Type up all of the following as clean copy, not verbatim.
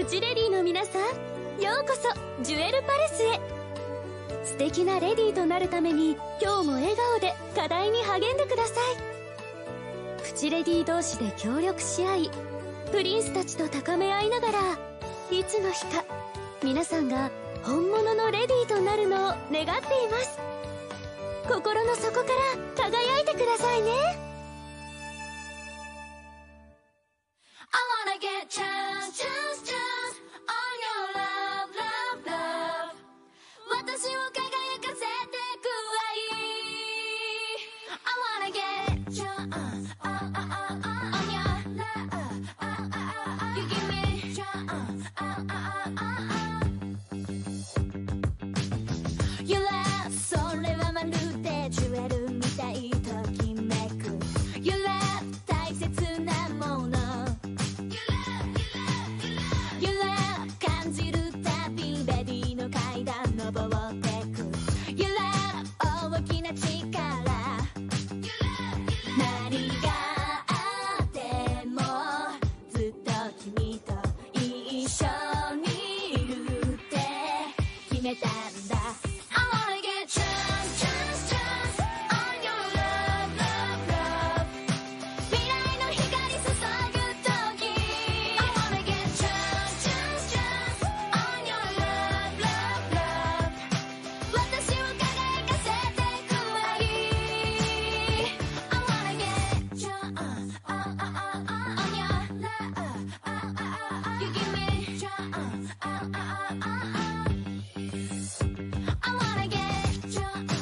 プチレディの皆さん、ようこそジュエルパレスへ。素敵なレディとなるために今日も笑顔で課題に励んでください。プチレディ同士で協力し合い、プリンスたちと高め合いながら、いつの日か皆さんが本物のレディとなるのを願っています。心の底から輝いてくださいね。 I wanna get chance on your love, love, love. 私を輝かせてく愛。I wanna get chance on your love. You give me chance. Your love それはまるでジュエルみたいときめく。Your love 大切なもの。感じるたびレディの階段登ってく。Your love 大きな力。何があってもずっと君と一緒にいるって決めたんだ。I wanna get chance on your love, love, love. 未来の光注ぐ時 I wanna get chance on your love, love, love. 私を輝かせてく愛。I wanna get chance on your love. You give me chance. I wanna get chance.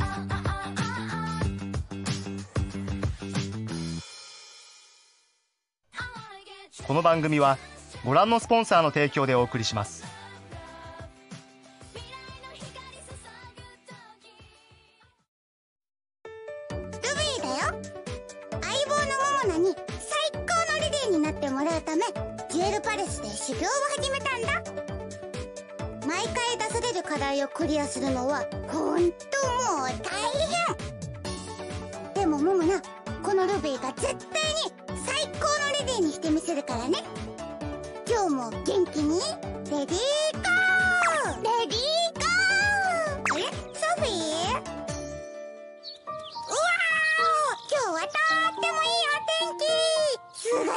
この番組はご覧のスポンサーの提供でお送りします。 ルビーだよ。相棒のモモナに最高のレディーになってもらうため、ジュエルパレスで修行を始めたんだ。毎回出される課題をクリアするのはほんともう大変。でもモモナ、このルビーが絶対に最高のレディーにしてみせるからね。今日も元気にレディーゴー。レディーゴー。あれ、ソフィー？うわー、今日はとってもいいお天気。すが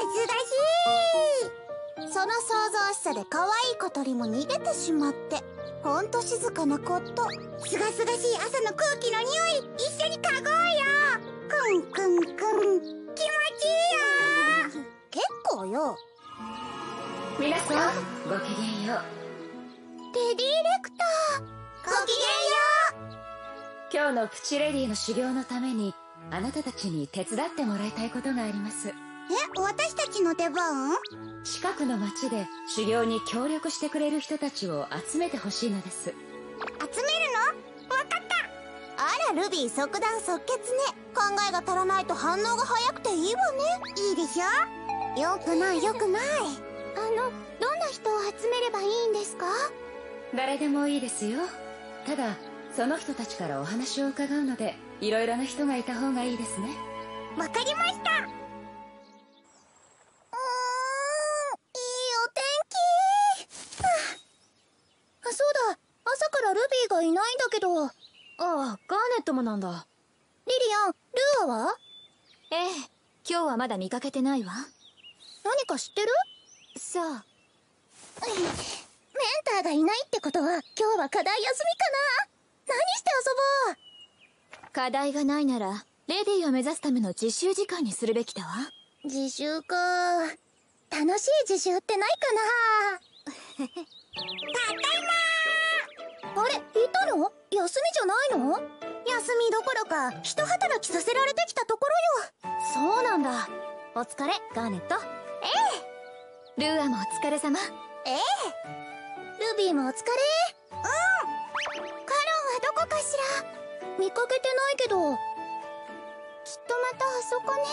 すがしい。その想像しさで可愛い小鳥も逃げてしまって、ほんと静かなこと。すがすがしい朝の空気の匂い、一緒に嗅ごうよ。くんくんくん、気持ちいいよ。結構よ。 皆さんごきげんよう。 レディーレクター、ごきげんよう。 今日のプチレディの修行のためにあなたたちに手伝ってもらいたいことがあります。 私たちの出番？ 近くの町で修行に協力してくれる人たちを集めてほしいのです。 集めるの？わかった。あらルビー、即断即決ね。考えが足らないと反応が早くていいわね。いいでしょ。よくないよくない。どんな人を集めればいいんですか？ 誰でもいいですよ。ただその人たちからお話を伺うので、いろいろな人がいた方がいいですね。 わかりました。いいお天気。そうだ、朝からルビーがいないんだけど。 ああ、ガーネットもなんだ。 リリアン、ルーアは？ ええ、今日はまだ見かけてないわ。 何か知ってる？ さあ、 メンターがいないってことは今日は課題休みかな。何して遊ぼう。 課題がないならレディーを目指すための実習時間にするべきだわ。 自習か。楽しい自習ってないかな。ただいまー。あれ、いたの？休みじゃないの？休みどころか一働きさせられてきたところよ。 そうなんだ。お疲れ、ガーネット。ルーアもお疲れ様。 ルビーもお疲れ。カロンはどこかしら？見かけてないけど。きっとまたあそこね。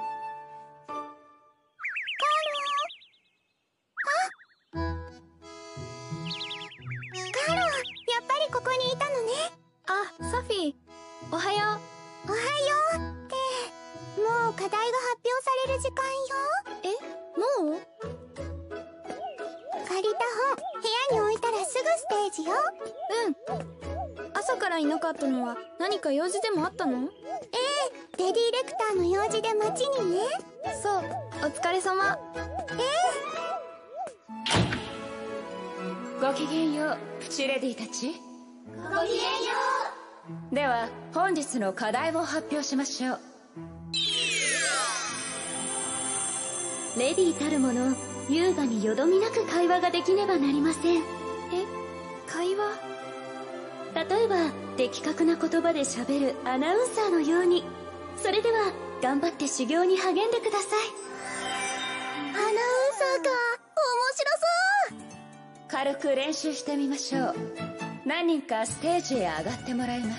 カロン、やっぱりここにいたのね。 あ、ソフィー、おはよおはようってもう課題が発表される時間よ。 う。もう？ 課題りた本部屋に置いたらすぐステージよ。 朝からいなかったのは何か用事でもあったの？ レディレクターの用事で街にね。 そう、お疲れ様。 ごきげんよう、プチレディたち。 ごきげんよでは本日の課題を発表しましょう。 レディたるもの、優雅によどみなく会話ができねばなりません。 会話？ 例えば的確な言葉で喋るアナウンサーのように。それでは頑張って修行に励んでください。 アナウンサーか、面白そう。 軽く練習してみましょう。何人かステージへ上がってもらいます。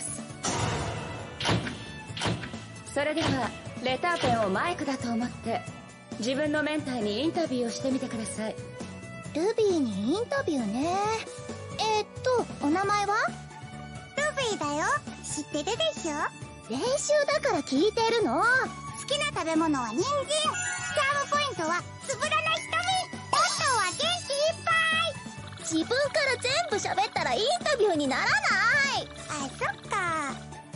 それではレターペンをマイクだと思って自分のメンターにインタビューをしてみてください。 ルビーにインタビューね。お名前は？ルビーだよ。知ってるでしょ？練習だから聞いてるの。好きな食べ物は人参。チャームポイントはつぶらな瞳。モットーは元気いっぱい。自分から全部喋ったらインタビューにならない。あ、そっか。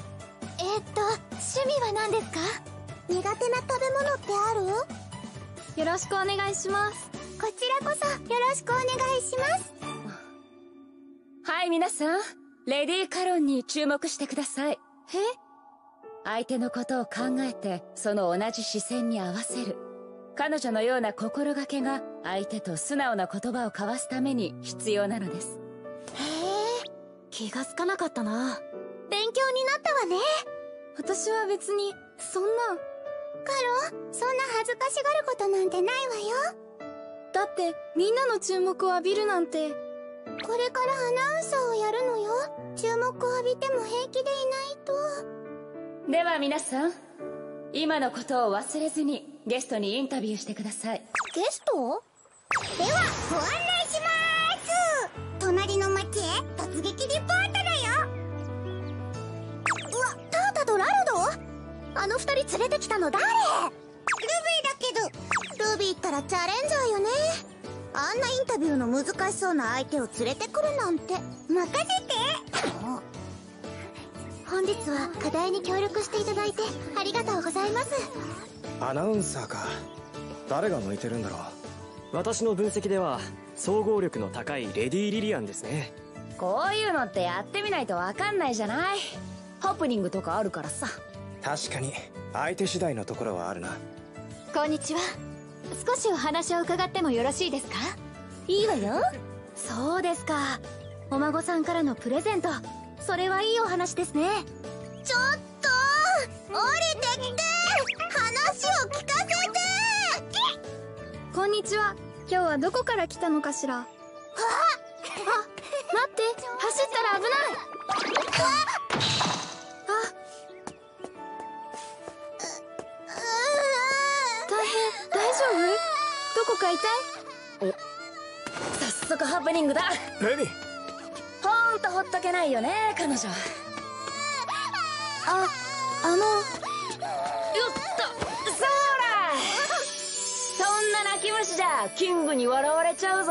趣味は何ですか？苦手な食べ物ってある？ よろしくお願いします。 こちらこそよろしくお願いします。 はい皆さん、レディー・カロンに注目してください。相手のことを考えてその同じ視線に合わせる。彼女のような心がけが相手と素直な言葉を交わすために必要なのです。 気がつかなかったな。勉強になったわね。 私は別にそんな。 カロン、そんな恥ずかしがることなんてないわよ。 だってみんなの注目を浴びるなんて。 これからアナウンサーをやるのよ。注目を浴びても平気でいないと。 では皆さん、今のことを忘れずにゲストにインタビューしてください。 ゲスト？ではご案内しまーす。隣の町へ突撃リポートだよ。うわ、タータとラルド？あの二人連れてきたの誰？ルビーだけど。ルビーったらチャレンジャーよね。あんなインタビューの難しそうな相手を連れてくるなんて。任せて。本日は課題に協力していただいてありがとうございます。 アナウンサーか。誰が向いてるんだろう。私の分析では総合力の高いレディ・リリアンですね。 こういうのってやってみないとわかんないじゃない。ハプニングとかあるからさ。 確かに相手次第のところはあるな。 こんにちは。少しお話を伺ってもよろしいですか？いいわよ。そうですか。お孫さんからのプレゼント。それはいいお話ですね。 ちょっと降りてきて。話を聞かせて。 こんにちは。今日はどこから来たのかしら？待って、走ったら危ない。大変、大丈夫？どこか痛い？ 早速ハプニングだ。 レミ。 ほんとほっとけないよね彼女。よっと、そら。そんな泣き虫じゃキングに笑われちゃうぞ。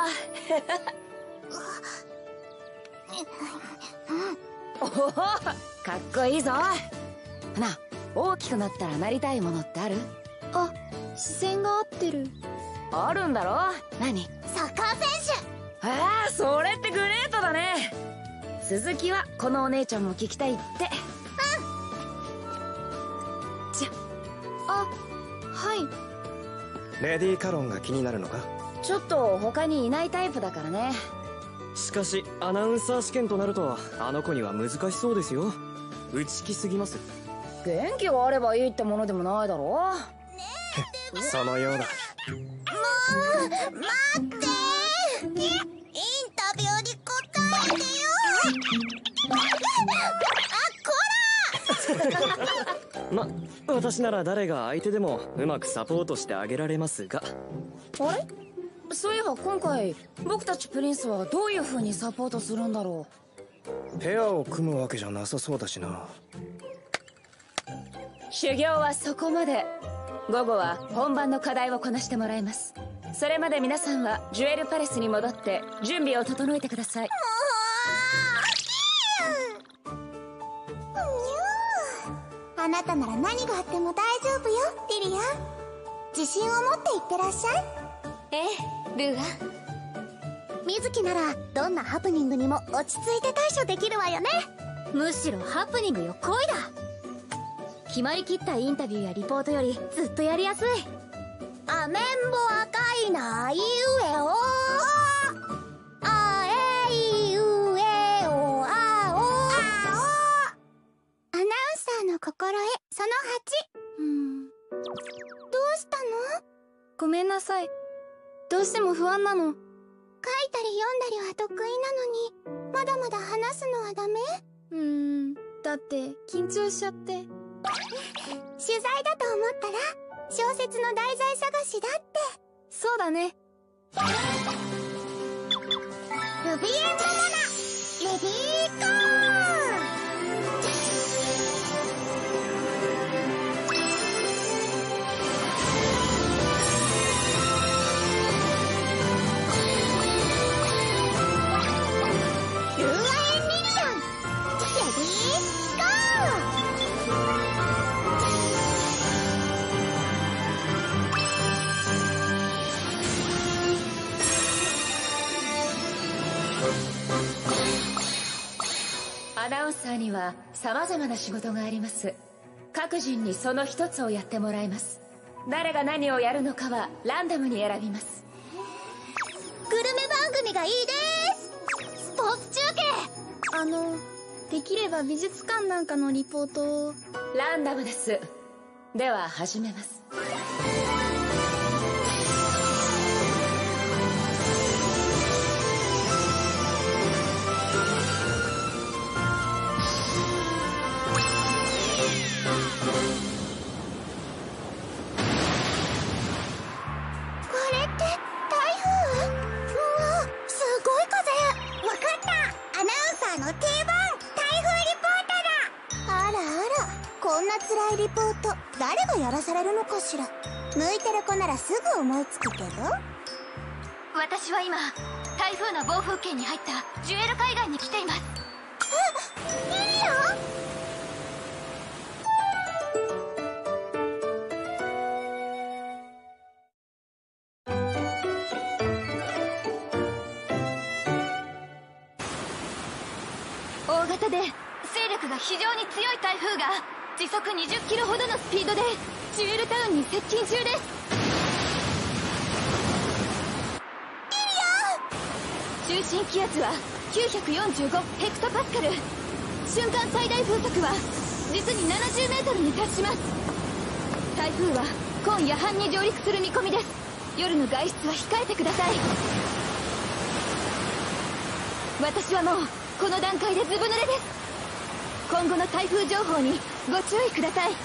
おお、かっこいいぞ。な、大きくなったらなりたいものってある？ あ、視線が合ってる。 あるんだろ？何？ サッカー選手。 ああ、それってグレートだね。続きはこのお姉ちゃんも聞きたいって。 はい。 レディ・カロンが気になるのか？ ちょっと他にいないタイプだからね。 しかしアナウンサー試験となるとあの子には難しそうですよ。内気すぎます。 元気があればいいってものでもないだろ。 そのようだ。 もう待って。インタビューに答えてよ。 ま、私なら誰が相手でもうまくサポートしてあげられますが。 あれ？そういえば今回僕たちプリンスはどういう風にサポートするんだろう。ペアを組むわけじゃなさそうだしな。 修行はそこまで。午後は本番の課題をこなしてもらいます。 それまで皆さんはジュエルパレスに戻って準備を整えてください。 あなたなら何があっても大丈夫よ、リリアン。自信を持っていってらっしゃい。 ええ、ルーア。 水木ならどんなハプニングにも落ち着いて対処できるわよね。 むしろハプニングよ恋だ。決まりきったインタビューやリポートよりずっとやりやすい。 アメンボ赤いないうえおあえいうえおあおアナウンサーの心得その8。どうしたの？ ごめんなさい。どうしても不安なの。 書いたり読んだりは得意なのに、まだまだ話すのはダメ？ だって緊張しちゃって。 取材だと思ったら小説の題材探しだって。 そうだね。 ルビエンモモナレディーゴー。ルーアエンリリアンレディーゴアナウンサーには様々な仕事があります。各人にその一つをやってもらいます。誰が何をやるのかはランダムに選びます。 グルメ番組がいいです。スポーツ中継。 できれば美術館なんかのリポートを。 ランダムです。では始めます。 辛いリポート誰がやらされるのかしら。向いてる子ならすぐ思いつくけど。 私は今台風の暴風圏に入ったジュエル海岸に来ています。 リリアン？ 大型で勢力が非常に強い台風が時速20キロほどのスピードでジュエルタウンに接近中です。中心気圧は945ヘクトパスカル。瞬間最大風速は実に70メートルに達します。台風は今夜半に上陸する見込みです。夜の外出は控えてください。私はもうこの段階でずぶ濡れです。今後の台風情報にご注意ください。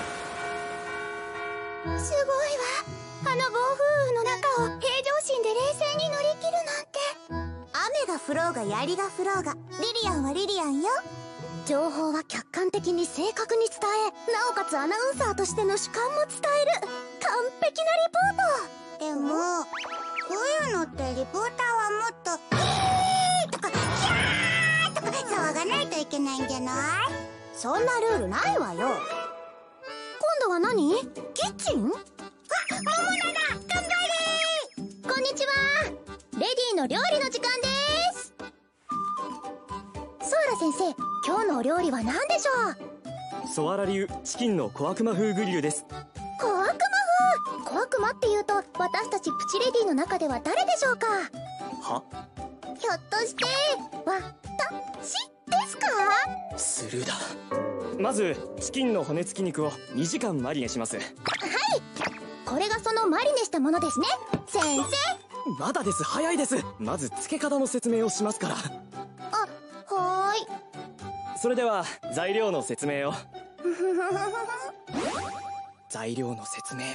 すごいわ。あの暴風雨の中を平常心で冷静に乗り切るなんて。雨が降ろうが槍が降ろうがリリアンはリリアンよ。情報は客観的に正確に伝え、なおかつアナウンサーとしての主観も伝える完璧なリポート。でもこういうのってリポーターはもっととかキャーとか騒がないといけないんじゃない？そんなルールないわよ。今度は何？キッチン？あ、モモナだ！頑張れ！こんにちは。レディの料理の時間です。ソーラ先生、今日のお料理は何でしょう？ ソアラ流チキンの小悪魔風グリルです。 小悪魔風？小悪魔っていうと私たちプチレディの中では誰でしょうか？ は？ ひょっとして私ですか？ スルーだ。まずチキンの骨付き肉を2時間マリネします。 はい、これがそのマリネしたものですね。先生、 まだです、早いです。まず漬け方の説明をしますから。 あ、はーい。 それでは材料の説明を。材料の説明。 はい、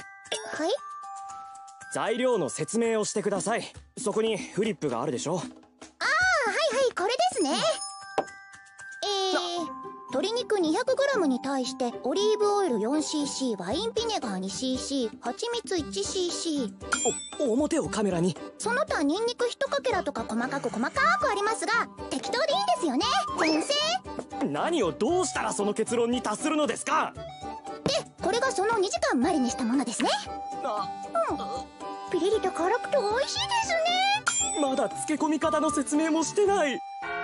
材料の説明をしてください。そこにフリップがあるでしょ。 はいはい、これですね。 鶏肉 200g に対してオリーブオイル 4cc、 ワインビネガー 2cc、 蜂蜜 1cc。 表をカメラに。 その他ニンニク1かけらとか細かくありますが、適当でいいんですよね先生。 何をどうしたらその結論に達するのですか？ で、これがその2時間マリネしたものですね。ピリリと辛くて美味しいですね。 まだ漬け込み方の説明もしてない。 や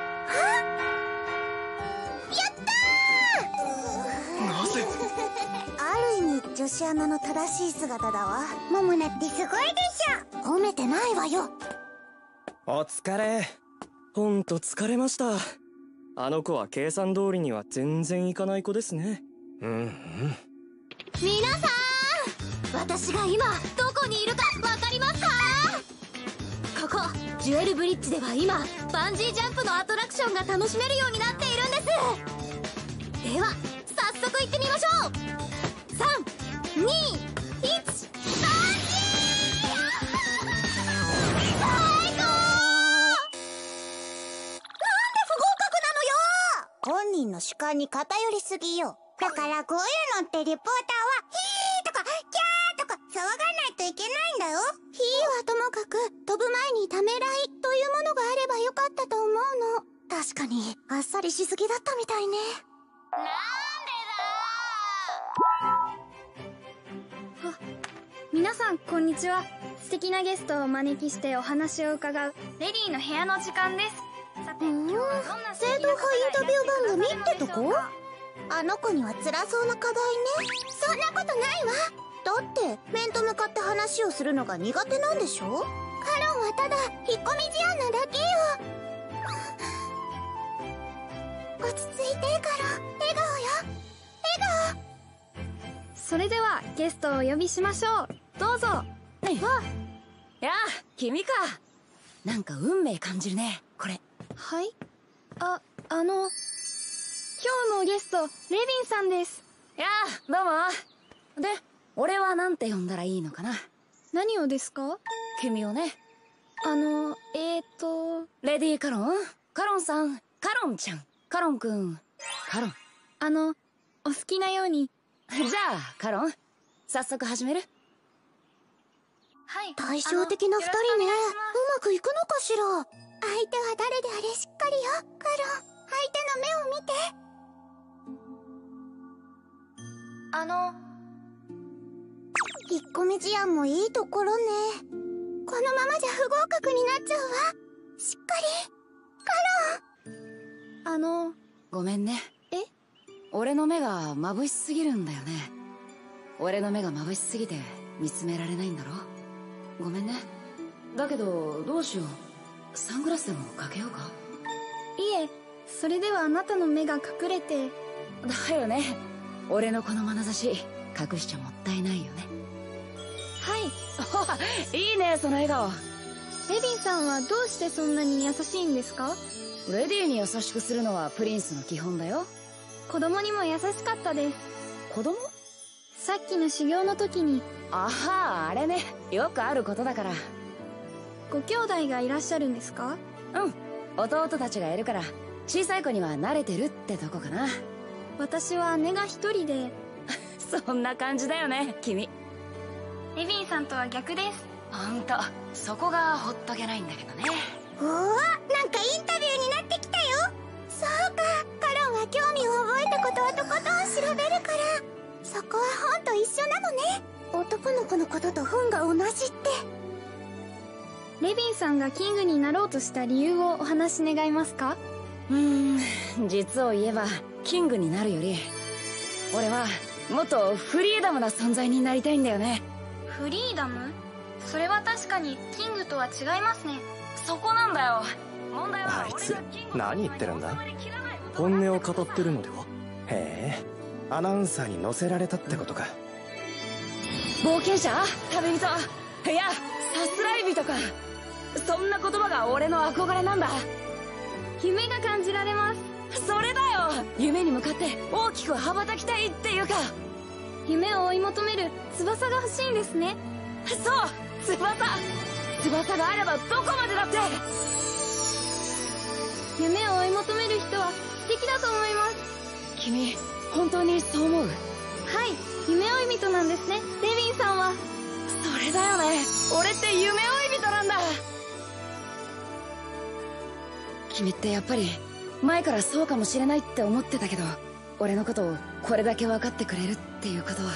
ったー。 なぜ？ ある意味女子アナの正しい姿だわ。モモナってすごいでしょ。褒めてないわよ。 お疲れ。ほんと疲れました。あの子は計算通りには全然いかない子ですね。 皆さん、私が今どこにいるかわかりますか？ここジュエルブリッジでは今バンジージャンプのアトラクションが楽しめるようになっているんです。では早速行ってみましょう。3、2、1、バンジー！最高！ なんで不合格なのよ。本人の主観に偏りすぎよ。だからこういうのってリポーターはヒーとかキャーとか騒がないといけないんだよ。ヒーはともかく飛ぶ前にためらいというものがあればよかったと思うの。確かにあっさりしすぎだったみたいね。 皆さんこんにちは。素敵なゲストをお招きしてお話を伺うレディーの部屋の時間です。さて、今日はどんな正統派インタビュー番組ってとこ？あの子には辛そうな課題ね。そんなことないわ。だって面と向かって話をするのが苦手なんでしょ？カロンはただ引っ込み思案なだけよ。落ち着いてカロン。笑顔よ、笑顔。 それではゲストをお呼びしましょう。どうぞ。 いや、君か。なんか運命感じるね、これ。 はい。今日のゲストレビンさんです。 いや、どうも。で、俺はなんて呼んだらいいのかな？ 何をですか？ 君をね。レディーカロン？カロンさん、カロンちゃん、カロンくん、カロン。 お好きなように。 じゃあ、カロン、早速始める？ はい。 対照的な二人ね。うまくいくのかしら。相手は誰であれしっかりよ。カロン、相手の目を見て。引っ込み思案もいいところね。このままじゃ不合格になっちゃうわ。しっかりカロン。 ごめんね。俺の目が眩しすぎるんだよね。俺の目が眩しすぎて見つめられないんだろ？ごめんね。だけどどうしよう。サングラスでもかけようか？ いえ、それではあなたの目が隠れて。 だよね。俺のこの眼差し隠しちゃもったいないよね。 はい。 いいね、その笑顔。 レビンさんはどうしてそんなに優しいんですか？ レディーに優しくするのはプリンスの基本だよ。 子供にも優しかったです。 子供？ さっきの修行の時に。 あは、あれね。よくあることだから。 ご兄弟がいらっしゃるんですか？ 弟たちがいるから小さい子には慣れてるってとこかな。 私は姉が一人で。 そんな感じだよね、君。 レビンさんとは逆です。 ほんと、そこがほっとけないんだけどね。 おお、なんかインタビューになってきたよ。そうか、カロンは興味を覚えたことをとことん調べるから。そこは本と一緒なのね。男の子のことと本が同じって。 レビンさんがキングになろうとした理由をお話し願いますか？ 実を言えばキングになるより俺はもっとフリーダムな存在になりたいんだよね。 フリーダム？それは確かにキングとは違いますね。 そこなんだよ。問題はあいつ何言ってるんだ？本音を語ってるのでは？へえ、アナウンサーに乗せられたってことか。 冒険者？旅人？いや、さすらい人か。そんな言葉が俺の憧れなんだ。 夢が感じられます。 それだよ。夢に向かって大きく羽ばたきたいっていうか、 夢を追い求める翼が欲しいんですね。 そう、翼があればどこまでだって。 夢を追い求める人は素敵だと思います。 君本当にそう思う？ はい、夢追い人なんですね、レヴィンさんは。 それだよね、俺って夢追い人なんだ。君ってやっぱり前からそうかもしれないって思ってたけど、俺のことをこれだけ分かってくれるっていうことは。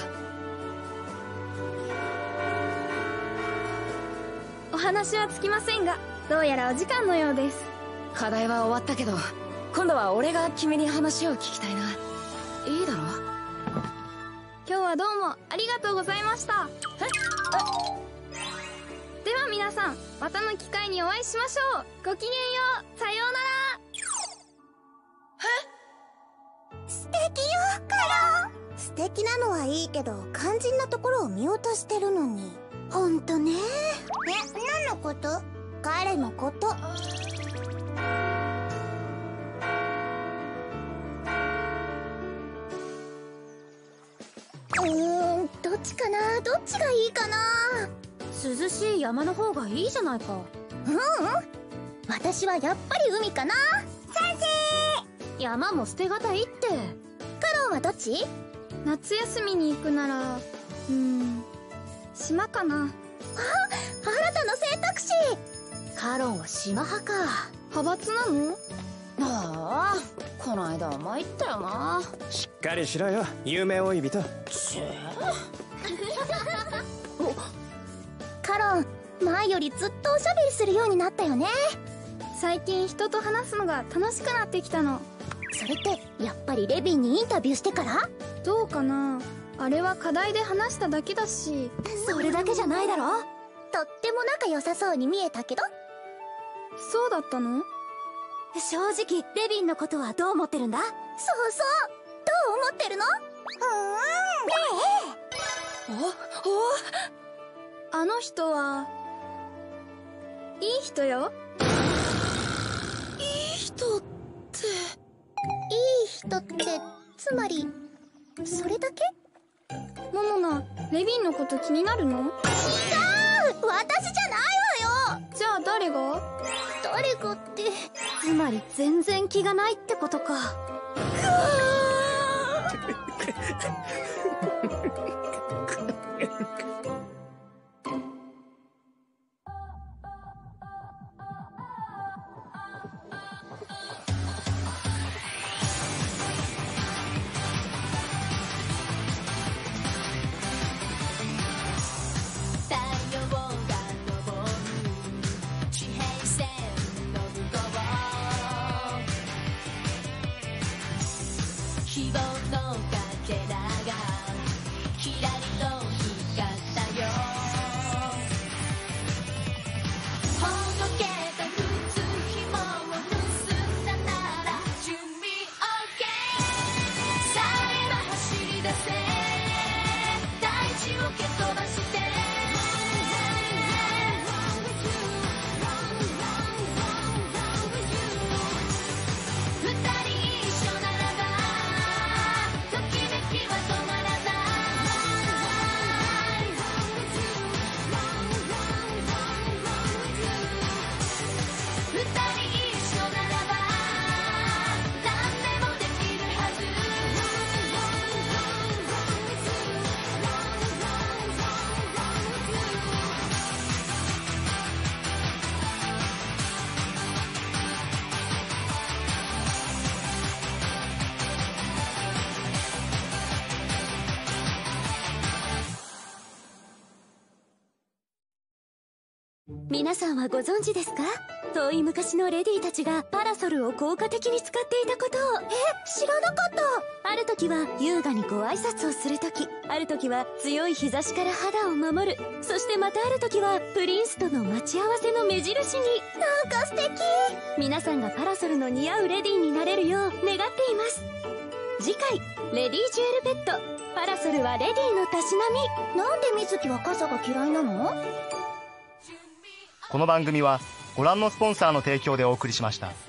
お話はつきませんが、どうやらお時間のようです。 課題は終わったけど、今度は俺が君に話を聞きたいな。いいだろ？ 今日はどうもありがとうございました。では皆さん、またの機会にお会いしましょう。ごきげんよう、さようなら。 素敵よ、カロン。素敵なのはいいけど、肝心なところを見落としてるのに。ほんとね。何のこと？彼のこと。どっちかな？どっちがいいかな？ 涼しい山の方がいいじゃないか。 私はやっぱり海かな。賛成。 山も捨てがたいって。 カロンはどっち？ 夏休みに行くなら島かな。 新たな選択肢。 カロンは島派か。 派閥なの？ ああ、この間は参ったよな。 しっかりしろよ、夢追い人。 カロン、前よりずっとおしゃべりするようになったよね。 最近人と話すのが楽しくなってきたの。 それってやっぱりレヴィンにインタビューしてから？ どうかな。あれは課題で話しただけだし。 それだけじゃないだろ。 とっても仲良さそうに見えたけど。 そうだったの？ 正直レヴィンのことはどう思ってるんだ？ そうそう、どう思ってるの？ねえ。 あの人はいい人よ。 いい人って。いい人ってつまりそれだけ？ モモナ、レヴィンのこと気になるの？ 違う、私じゃないわよ。 じゃあ誰が？ 誰かってつまり全然気がないってことか。 太陽が昇る地平線の向こう、希望のかけらがキラリと光ったよ。ほどけた靴紐を結んだなら準備 OK。 さあ今走り出せ、大地を蹴飛ばして。二人一緒ならばときめきは止まらない。二人一緒ならば何でもできるはず。 皆さんはご存知ですか？遠い昔のレディーたちがパラソルを効果的に使っていたことを。 知らなかった。 ある時は優雅にご挨拶をする時、ある時は強い日差しから肌を守る、そしてまたある時はプリンスとの待ち合わせの目印に。 なんか素敵。 皆さんがパラソルの似合うレディーになれるよう願っています。次回レディージュエルペット、パラソルはレディーのたしなみ。 なんで水木は傘が嫌いなの？ この番組はご覧のスポンサーの提供でお送りしました。